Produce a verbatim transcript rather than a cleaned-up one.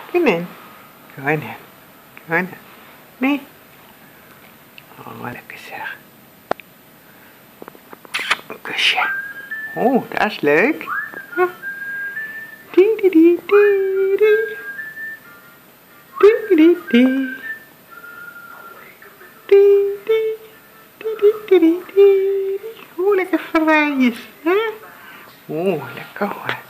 Kom in. Kom in. Kom in. Nee. Oh, lekker zeg. Een kusje. Oh, dat is leuk. Huh? Die, die, die, die, die. Die, die, die. Die, die. Die, die, die, die, die. Oeh, lekker fraaijes, hè? Oeh, lekker hoor.